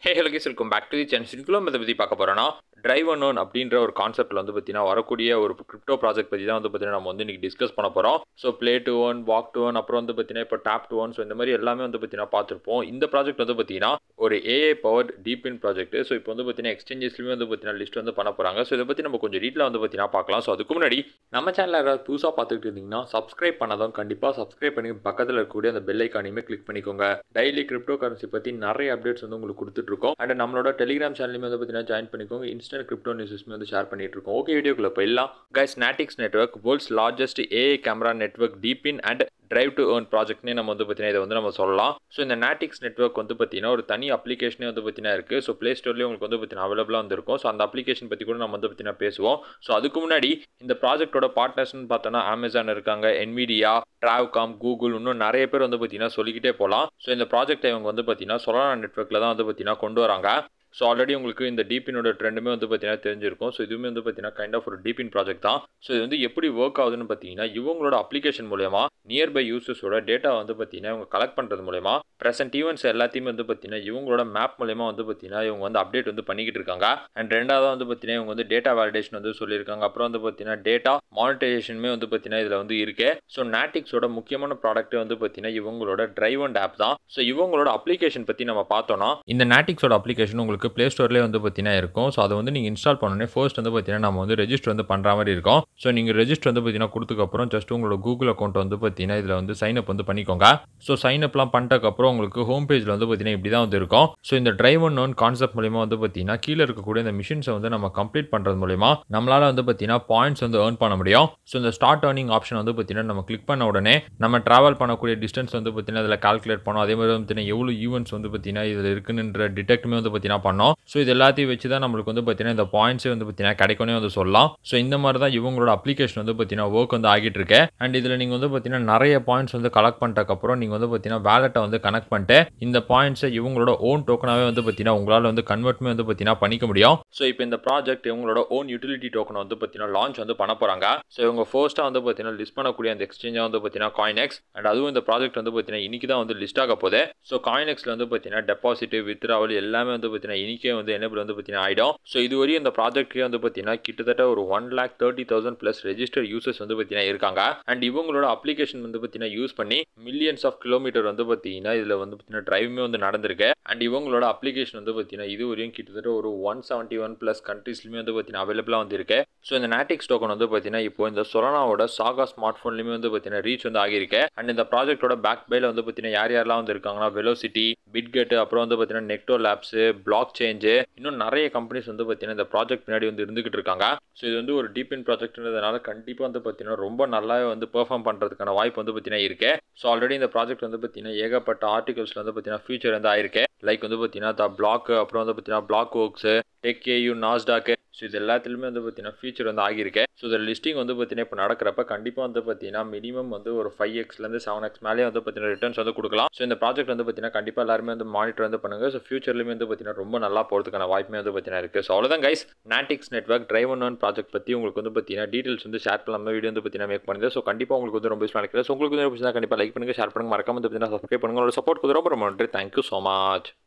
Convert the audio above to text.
Hey, hello guys, welcome back to the channel. சின்குலோ மெதை பற்றி பார்க்க போகிறோன்னா டிரைவ் அன்னோன் அப்படின்ற ஒரு கான்செப்ட்டில் வந்து பார்த்தீங்கன்னா வரக்கூடிய ஒரு கிரிப்டோ ப்ராஜெக்ட் பற்றி தான் வந்து பார்த்தீங்கன்னா நம்ம வந்து இன்றைக்கி டிஸ்கஸ் பண்ண போகிறோம். So play to earn, walk to earn, அப்புறம் வந்து பார்த்தீங்கன்னா இப்போ டேப் டு ஒன், ஸோ இந்த மாதிரி எல்லாமே வந்து பார்த்தீங்கன்னா பார்த்துருப்போம். இந்த ப்ராஜெக்ட் வந்து பார்த்தீங்கன்னா ஒரு AI powered DePIN project. So இப்போ வந்து பார்த்தீங்கன்னா எக்ஸ்சேஞ்சஸ்லையுமே வந்து பார்த்தீங்கன்னா லிஸ்ட் வந்து பண்ண போகிறாங்க. ஸோ இதை பற்றி நம்ம கொஞ்சம் டீட்டெயிலாக வந்து பார்த்தீங்கன்னா பார்க்கலாம். ஸோ அதுக்கு முன்னாடி நம்ம சேனலில் யாராவது புதுசாக பார்த்துக்கிட்டு இருந்தீங்கன்னா சப்ஸ்கிரைப் பண்ணாதான் கண்டிப்பாக சப்ஸ்கிரைப் பண்ணி பக்கத்தில் இருக்கக்கூடிய அந்த பெல் ஐக்கானையுமே கிளிக் பண்ணிக்கோங்க. டெய்லி கிரிப்டோ கரன்சி பற்றி நிறைய அப்டேட்ஸ் வந்து உங்களுக்கு கொடுத்துட்ருக்கோம். அண்ட் நம்மளோட டெலிகிராம் சேனலுமே வந்து பார்த்தீங்கன்னா ஜாயின் பண்ணிக்கோங்க. இன்ஸ்டன்ட் கிரிப்டோ நியூஸுமே வந்து ஷேர் பண்ணிட்டு இருக்கோம். ஓகே, வீடியோக்குள்ள போயிடலாம். Guys, Natix network world's largest AI camera network DePIN and drive to earn ப்ராஜெக்ட்னே நம்ம வந்து பார்த்தீங்கன்னா இதை வந்து நம்ம சொல்லலாம். ஸோ இந்த Natix நெட்வொர்க் வந்து பார்த்தீங்கன்னா ஒரு தனி அப்ளிகேஷனே வந்து பார்த்தீங்கன்னா இருக்குது. ஸோ ப்ளே ஸ்டோர்லேயே உங்களுக்கு வந்து பார்த்தீங்கன்னா அவைலபிளாக வந்துருக்கும். ஸோ அந்த அப்ளிகேஷன் பற்றி கூட நம்ம வந்து பார்த்தீங்கன்னா பேசுவோம். ஸோ அதுக்கு முன்னாடி இந்த ப்ராஜெக்டோட பார்ட்னர்ஸ்னு பார்த்தோன்னா அமேசான் இருக்காங்க, என்விடியா, டிராவ்காம், கூகுள், இன்னும் நிறைய பேர் வந்து பார்த்தீங்கன்னா சொல்லிக்கிட்டே போகலாம். ஸோ இந்த ப்ராஜெக்ட் இவங்க வந்து பார்த்தீங்கன்னா சொலானா நெட்வொர்க்கில் தான் வந்து பார்த்தீங்கன்னா கொண்டு வராங்க. ஸோ ஆல்ரெடி உங்களுக்கு இந்த டீபினோட ட்ரெண்டுமே வந்து பார்த்தீங்கன்னா தெரிஞ்சிருக்கும். ஸோ இதுவுமே வந்து பார்த்தீங்கன்னா கைண்ட் ஆஃப் ஒரு டீபின் ப்ராஜெக்ட் தான். ஸோ இது வந்து எப்படி ஒர்க் ஆகுதுன்னு பார்த்தீங்கன்னா இவங்களோட அப்ளிகேஷன் மூலமா நியர்பை யூசர்ஸோட டேட்டா வந்து பார்த்தீங்கன்னா இவங்க கலெக்ட் பண்ணுறது மூலமா ப்ரெசென்ட் ஈவெண்ட்ஸ் எல்லாத்தையுமே வந்து பார்த்தீங்கன்னா இவங்களோட மேப் மூலமா வந்து பார்த்தீங்கன்னா இவங்க வந்து அப்டேட் வந்து பண்ணிக்கிட்டு இருக்காங்க. அண்ட் ரெண்டாவது வந்து பார்த்தீங்கன்னா இவங்க வந்து டேட்டா வேலிடேஷன் வந்து சொல்லியிருக்காங்க. அப்புறம் வந்து பார்த்தீங்கன்னா டேட்டா மானிட்டைசேஷனுமே வந்து பார்த்தீங்கன்னா இதில் வந்து இருக்கு. ஸோ Natixோட முக்கியமான ப்ராடக்ட் வந்து பார்த்தீங்கன்னா இவங்களோட டிரைவ் அண்ட் ஆப் தான். ஸோ இவங்களோட அப்ளிகேஷன் பற்றி நம்ம பார்த்தோம்னா இந்த Natixோட அப்ளிகேஷன் உங்களுக்கு ப்ளே ஸ்டோர்லேயே வந்து பார்த்தீங்கன்னா இருக்கும். ஸோ அதை வந்து நீங்கள் இன்ஸ்டால் பண்ணோன்னே ஃபர்ஸ்ட் வந்து பார்த்தீங்கன்னா நம்ம வந்து ரெஜிஸ்டர் வந்து பண்ணுற மாதிரி இருக்கும். ஸோ நீங்கள் ரெஜிஸ்டர் வந்து பார்த்தீங்கன்னா கொடுத்ததுக்கப்புறம் ஜஸ்ட் உங்களோட கூகுள் அக்கௌண்ட் வந்து பார்த்தீங்கன்னா இதில் வந்து சைன் அப் வந்து பண்ணிக்கோங்க. ஸோ சைன் அப்லாம் பண்ணிட்டதுக்கப்புறம் உங்களுக்கு ஹோம் பேஜில் வந்து பார்த்தீங்கன்னா இப்படி தான் வந்து இருக்கும். ஸோ இந்த டிரைவ் அண்ட் ஏர்ன் கான்செப்ட் மூலிமா வந்து பார்த்தீங்கன்னா கீழே இருக்கக்கூடிய இந்த மிஷின்ஸை வந்து நம்ம கம்ப்ளீட் பண்ணுறது மூலிமா நம்மளால் வந்து பார்த்தீங்கன்னா பாயிண்ட்ஸ் வந்து ஏர்ன் பண்ண முடியும். ஸோ இந்த ஸ்டார்ட் ஏர்னிங் ஆப்ஷன் வந்து பார்த்தீங்கன்னா நம்ம கிளிக் பண்ண உடனே நம்ம ட்ராவல் பண்ணக்கூடிய டிஸ்டன்ஸ் வந்து பார்த்தீங்கன்னா இதில் கால்குலேட் பண்ணோம். அதே மாதிரி வந்து பார்த்தீங்கன்னா எவ்வளோ ஈவெண்ட்ஸ் வந்து பார்த்தீங்கன்னா இதில் இருக்குன்ற டிடெக்ட்டுமே வந்து பார்த்தீங்கன்னா பண்ணோம். ஸோ இது எல்லாத்தையும் வச்சு தான் நம்மளுக்கு வந்து பார்த்தீங்கன்னா இந்த பாயிண்ட்ஸே வந்து பார்த்தீங்கன்னா கிடைக்கும்னே வந்து சொல்லலாம். ஸோ இந்த மாதிரி தான் இவங்களோட அப்ளிகேஷன் வந்து பார்த்தீங்கன்னா ஒர்க் வந்து ஆகிட்டு இருக்கு. அண்ட் இதில் நீங்கள் வந்து பார்த்தீங்கன்னா நிறைய பாயிண்ட்ஸ் வந்து கலெக்ட் பண்ணிட்டதுக்கப்புறம் நீங்கள் வந்து பார்த்தீங்கன்னா வேலெட்டை வந்து கனெக்ட் பண்ணிட்டு இந்த பாயிண்ட்ஸை இவங்களோட ஓன் டோக்கனாகவே வந்து பார்த்தீங்கன்னா உங்களால் வந்து கன்வெர்ட்மே வந்து பார்த்தீங்கன்னா பண்ணிக்க முடியும். ஸோ இப்போ இந்த ப்ராஜெக்ட் இவங்களோட ஓன் யூட்டிலிட்டி டோக்கனை வந்து பார்த்தீங்கன்னா லான்ச் வந்து பண்ண போகிறாங்க. ஸோ இவங்க ஃபர்ஸ்ட்டாக வந்து பார்த்தீங்கன்னா லிஸ்ட் பண்ணக்கூடிய அந்த எக்ஸ்சேஞ்சாக வந்து பார்த்தீங்கன்னா Coinex. அண்ட் அதுவும் இந்த ப்ராஜெக்ட் வந்து பார்த்தீங்கன்னா இன்னைக்கு தான் வந்து லிஸ்ட் ஆக போகுது. ஸோ Coinexல வந்து பார்த்தீங்கன்னா டெபாசிட், வித்ட்ராவல் எல்லாமே வந்து பார்த்தீங்கன்னா இன்னைக்கே வந்து எனேபிள் வந்து பார்த்தீங்கன்னா ஆகிடும். ஸோ இதுவரையும் இந்த ப்ராஜெக்ட்லேயே வந்து பார்த்தீங்கன்னா கிட்டத்தட்ட ஒரு 1,30,000 ப்ளஸ் ரெஜிஸ்டர் யூசர்ஸ் வந்து பார்த்தீங்கன்னா இருக்காங்க. அண்ட் இவங்களோட அப்ளிகேஷன் வந்து பார்த்தீங்கன்னா யூஸ் பண்ணி மில்லியன்ஸ் ஆஃப் கிலோமீட்டர் வந்து பார்த்தீங்கன்னா இதில் வந்து பார்த்தீங்கன்னா டிரைவுமே வந்து நடந்திருக்கு. அண்ட் இவங்களோட அப்ளிகேஷன் வந்து பார்த்தீங்கன்னா இதுவரையும் கிட்டத்தட்ட ஒரு 171 ப்ளஸ் கண்ட்ரீஸ்லையுமே வந்து பார்த்தீங்கன்னா அவைலபிளாக வந்து இருக்கு. ஸோ இந்த Natix டோக்கன் வந்து பார்த்தீங்கன்னா இப்போ இந்த சொலானாவோட சாகா ஸ்மார்ட் ஃபோன்லையுமே வந்து பார்த்தீங்கன்னா ரீச் வந்து ஆகியிருக்கு. அண்ட் இந்த ப்ராஜெக்டோட பேக் பைல வந்து பார்த்தீங்கன்னா யார் யாரெல்லாம் வந்து இருக்காங்கன்னா வெலோசிட்டி, பிட்கெட், அப்புறம் வந்து பார்த்தீங்கன்னா நெக்டோ லேப்ஸ், பிளாக் சேஞ்சு, இன்னும் நிறைய கம்பெனிஸ் வந்து பார்த்தீங்கன்னா இந்த ப்ராஜெக்ட் பின்னாடி வந்து இருந்துகிட்டு இருக்காங்க. ஸோ இது வந்து ஒரு டீபின் ப்ராஜெக்ட்ன்றதுனால கண்டிப்பாக வந்து பார்த்தீங்கன்னா ரொம்ப நல்லாவே வந்து பெர்ஃபார்ம் பண்ணுறதுக்கான வாய்ப்பு வந்து பார்த்தீங்கன்னா இருக்கு. ஸோ ஆல்ரெடி இந்த ப்ராஜெக்ட் வந்து பார்த்தீங்கன்னா ஏகப்பட்ட ஆர்டிகல்ஸ்ல வந்து பார்த்தீங்கன்னா ஃபியூச்சர் வந்து ஆயிருக்கு. லைக் வந்து பார்த்தீங்கன்னா த பிளாக், அப்புறம் வந்து பார்த்தீங்கன்னா block works, tech AU, Nasdaq, so இது எல்லாத்துலேயுமே வந்து பார்த்தீங்கன்னா ஃபீச்சர் வந்து ஆகியிருக்கு. ஸோ இதில் லிஸ்டிங் வந்து பார்த்தீங்கன்னா இப்போ நடக்கிறப்ப கண்டிப்பாக வந்து பார்த்தீங்கன்னா மினிமம் வந்து ஒரு 5x - 7x மேலே வந்து பார்த்தீங்கன்னா ரிட்டர்ன்ஸ் வந்து கொடுக்கலாம். ஸோ இந்த ப்ராஜெக்ட் வந்து பார்த்தீங்கன்னா கண்டிப்பாக எல்லாருமே வந்து மானிட்டர் வந்து பண்ணுங்க. ஸோ ஃபியூச்சர்லேயுமே வந்து பார்த்தீங்கன்னா ரொம்ப நல்லா போகிறதுக்கான வாய்ப்புமே வந்து பார்த்தீங்கன்னா இருக்குது. ஸோ அவ்வளோதான் guys, Natix network drive and earn project பற்றி உங்களுக்கு வந்து பார்த்தீங்கன்னா டீட்டெயில்ஸ் வந்து ஷேர் பண்ணாமல் வீடியோ வந்து பார்த்தீங்கன்னா மேக் பண்ணுங்க. ஸோ கண்டிப்பாக உங்களுக்கு வந்து ரொம்ப யூஸ்ஃபுல்லாக இருக்குது. ஸோ உங்களுக்கு வந்து கண்டிப்பாக லைக் பண்ணுங்கள், ஷேர் பண்ணுங்கள், மறக்காம வந்து பார்த்தீங்கன்னா சப்ஸ்கிரைப் பண்ணுங்கள். உங்களோட சப்போர்ட் ரொம்ப ரொம்ப நன்றி. Thank you so much.